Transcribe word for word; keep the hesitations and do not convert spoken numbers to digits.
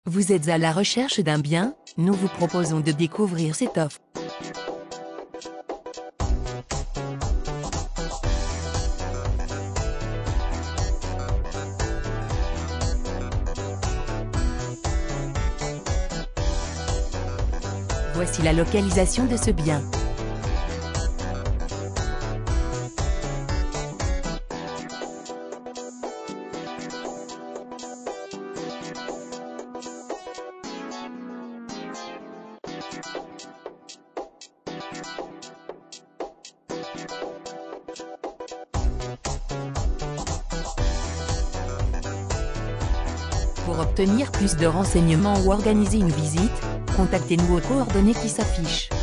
Vous êtes à la recherche d'un bien? Nous vous proposons de découvrir cette offre. Voici la localisation de ce bien. Pour obtenir plus de renseignements ou organiser une visite, contactez-nous aux coordonnées qui s'affichent.